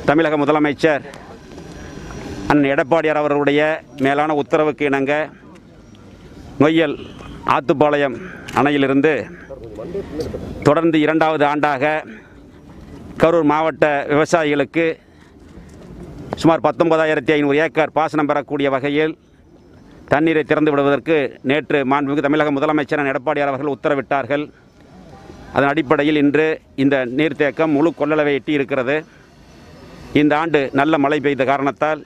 தமிழக முதலமைச்சர் அண்ணன் எடப்பாடியார் அவர்களுடைய மேலான உத்தரவுக்கு இணங்க நொய்யல் ஆத்துப்பாளையம் அணையிலிருந்து தொடர்ந்து 2வது ஆண்டாக கரூர் மாவட்ட விவசாயிகளுக்கு சுமார் 19,500 ஏக்கர் பாசனம் பெறக்கூடிய வகையில் தண்ணீரை திறந்து விடுவதற்கு நேற்று மாண்புமிகு தமிழக முதலமைச்சர் எடப்பாடியார் அவர்கள் உத்தரவிட்டார்கள். அதன் அடிப்படையில் இன்று இந்த நீர்த்தேக்கம் முழு கொள்ளளவை எட்டி இருக்கிறது. இந்த ஆண்டு நல்ல மழை பெய்த காரணத்தால்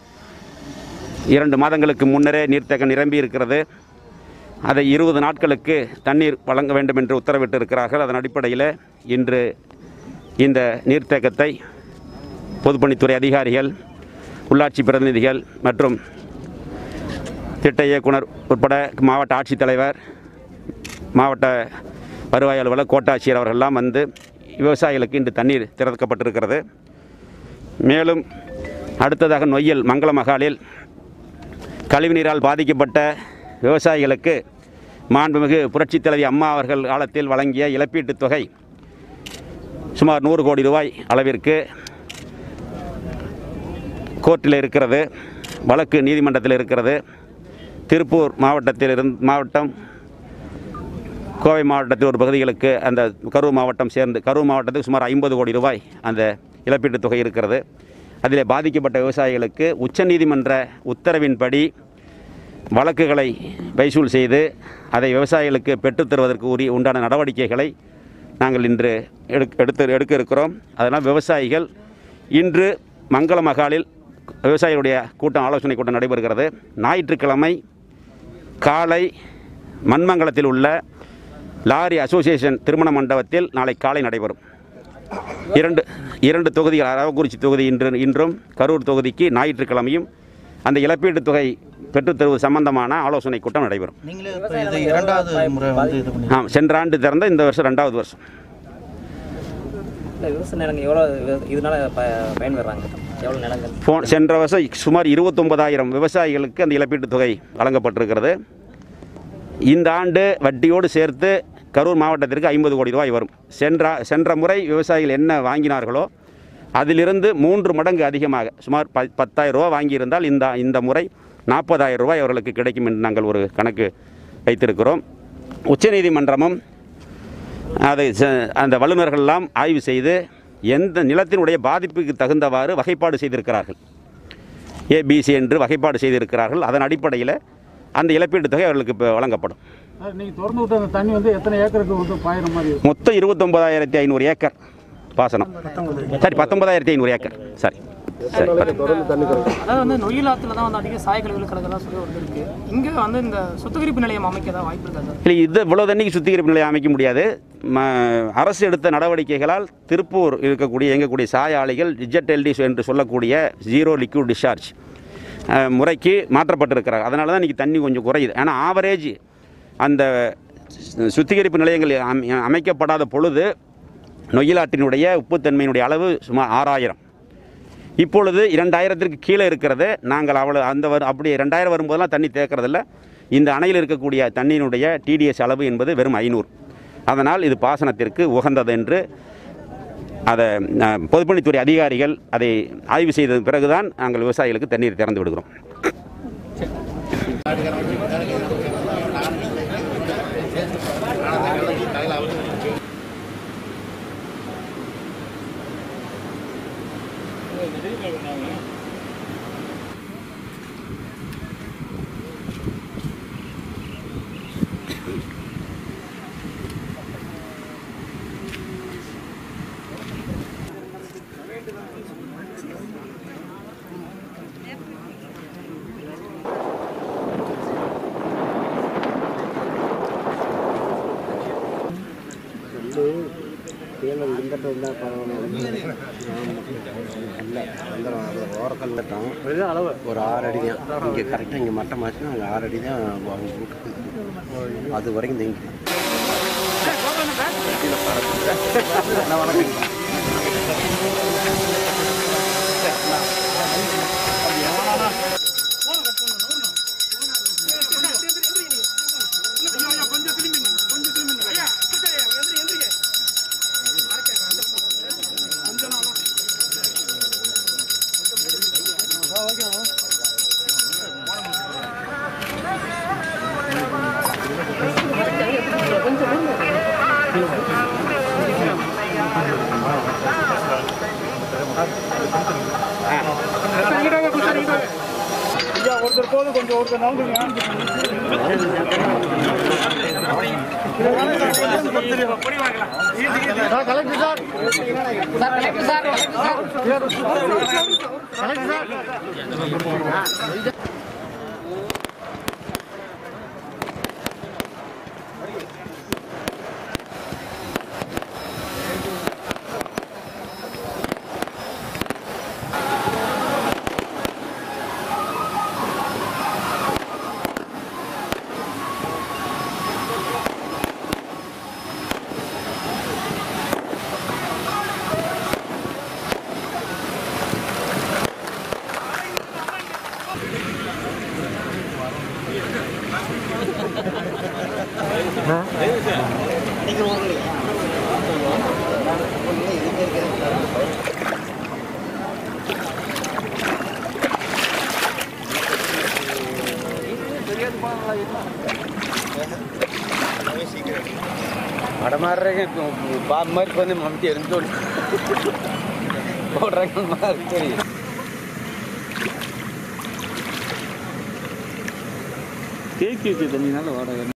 2 மாதங்களுக்கு முன்னரே நீர்த்தேக்கம் நிரம்பி இருக்கிறது. அதை 20 நாட்களுக்கு தண்ணீர் வழங்க வேண்டும் என்று உத்தரவிட்டு இருக்கிறார்கள். அதன் அடிப்படையில் இன்று இந்த நீர்த்தேக்கத்தை பொதுப்பணித்துறை அதிகாரிகள், உள்ளாட்சி பிரதிநிதிகள் மற்றும் திட்ட இயக்குனர் உட்பட மாவட்ட ஆட்சித்தலைவர், மாவட்ட வருவாய் அலுவலர், கோட்டாட்சியர் அவர்களெல்லாம் வந்து விவசாயிகளுக்கு இன்று தண்ணீர் திறக்கப்பட்டிருக்கிறது. மேலும் அடுத்ததாக நொய்யல் மங்கள மகாலில் கழிவுநீரால் பாதிக்கப்பட்ட விவசாயிகளுக்கு மாண்புமிகு புரட்சித் தலைவி அம்மா அவர்கள் காலத்தில் வழங்கிய இழப்பீட்டுத் தொகை சுமார் 100 கோடி ரூபாய் அளவிற்கு கோர்ட்டில் இருக்கிறது, வழக்கு நீதிமன்றத்தில் இருக்கிறது. திருப்பூர் மாவட்டம், கோவை மாவட்டத்தில் ஒரு பகுதிகளுக்கு அந்த கரூர் மாவட்டம் சேர்ந்து கரூர் மாவட்டத்துக்கு சுமார் 50 கோடி ரூபாய் அந்த இழப்பீட்டுத் தொகை இருக்கிறது. அதில் பாதிக்கப்பட்ட விவசாயிகளுக்கு உச்சநீதிமன்ற உத்தரவின்படி வழக்குகளை வைசூல் செய்து அதை விவசாயிகளுக்கு பெற்றுத்தருவதற்கு உண்டான நடவடிக்கைகளை நாங்கள் இன்று எடுக்க இருக்கிறோம். அதனால் விவசாயிகள் இன்று மங்கள மகாலில் விவசாயிகளுடைய ஆலோசனை கூட்டம் நடைபெறுகிறது. ஞாயிற்றுக்கிழமை காலை மண்மங்கலத்தில் உள்ள லாரி அசோசியேஷன் திருமண மண்டபத்தில் நாளை காலை நடைபெறும். 2 தொகுதிகள், அரவக்குறிச்சி தொகுதி இன்றும், கரூர் தொகுதிக்கு ஞாயிற்றுக்கிழமையும் அந்த இழப்பீட்டுத் தொகை பெற்றுத்தருவது சம்பந்தமான ஆலோசனை கூட்டம் நடைபெறும். சென்ற ஆண்டு திறந்த இந்த வருஷம் 2வது வருஷம். சென்ற வருஷம் சுமார் 29,000 விவசாயிகளுக்கு அந்த இழப்பீட்டுத் தொகை வழங்கப்பட்டிருக்கிறது. இந்த ஆண்டு வட்டியோடு சேர்த்து கரூர் மாவட்டத்திற்கு 50 கோடி ரூபாய் வரும். சென்ற முறை விவசாயிகள் என்ன வாங்கினார்களோ அதிலிருந்து 3 மடங்கு அதிகமாக சுமார் 10,000 ரூபா வாங்கியிருந்தால் இந்த முறை 40,000 ரூபாய் அவர்களுக்கு கிடைக்கும் என்று நாங்கள் ஒரு கணக்கு வைத்திருக்கிறோம். உச்சநீதிமன்றமும் அதை அந்த வல்லுநர்களெல்லாம் ஆய்வு செய்து எந்த நிலத்தினுடைய பாதிப்புக்கு தகுந்தவாறு வகைப்பாடு செய்திருக்கிறார்கள். ஏபிசி என்று வகைப்பாடு செய்திருக்கிறார்கள். அதன் அடிப்படையில் அந்த இழப்பீட்டுத் தொகை அவர்களுக்கு இப்போ வழங்கப்படும். நீங்கள் திறந்து விட்ட அந்த தண்ணி வந்து எத்தனை ஏக்கருக்கு பாயிற மாதிரி? மொத்தம் 29,500 ஏக்கர் பாசனம். சரி, 19,500 ஏக்கர். சரி, அதாவது வந்து நொய்யல் ஆற்றுல தான் வந்து அதிக சாயக்கழிவுகள் கிடக்கிறதா சொல்லி வந்துருக்கு. இங்கே வந்து இந்த சுத்திகரிப்பு நிலையம் அமைக்க தான் வாய்ப்பு இருக்காது? இல்லை, இது இவ்வளோ தண்ணிக்கு சுத்திகரிப்பு நிலையம் அமைக்க முடியாது. அரசு எடுத்த நடவடிக்கைகளால் திருப்பூர் இயங்கக்கூடிய சாய ஆலைகள் ZLD என்று சொல்லக்கூடிய ஜீரோ லிக்விட் டிஸ்சார்ஜ் முறைக்கு மாற்றப்பட்டிருக்கிறார். அதனால தான் இன்றைக்கி தண்ணி கொஞ்சம் குறையுது. ஆனால் ஆவரேஜ் அந்த சுத்திகரிப்பு நிலையங்கள் அமைக்கப்படாத பொழுது நொய்யலாற்றினுடைய உப்புத்தன்மையினுடைய அளவு சுமார் 6,000. இப்பொழுது 2,000க்கு கீழே இருக்கிறது. நாங்கள் அப்படி 2,000 வரும்போதெல்லாம் தண்ணி தேக்கிறதில்ல. இந்த அணையில் இருக்கக்கூடிய தண்ணியினுடைய TDS அளவு என்பது வெறும் 500. அதனால் இது பாசனத்திற்கு உகந்தது என்று அதை பொதுப்பணித்துறை அதிகாரிகள் அதை ஆய்வு செய்த பிறகுதான் நாங்கள் விவசாயிகளுக்கு தண்ணீர் திறந்து விடுகிறோம். ஒரு 6 அடி தான் இங்கே கரெக்டாக இங்கே மட்டம் ஆச்சுன்னா அங்கே 6 அடி தான் அது வரைக்கும் தேங்கி. ஒருத்தர் போது கொஞ்சம் ஒருத்தர் நவுந்துங்க. Collector sir, collector sir, collector sir. வடமாடுறேங்க பாம்பு மாதிரி வந்து மம்டி எரிஞ்சு போடுறாங்க மாதிரி தெரியும். தேக்கி வச்சு தண்ணினால வாடகை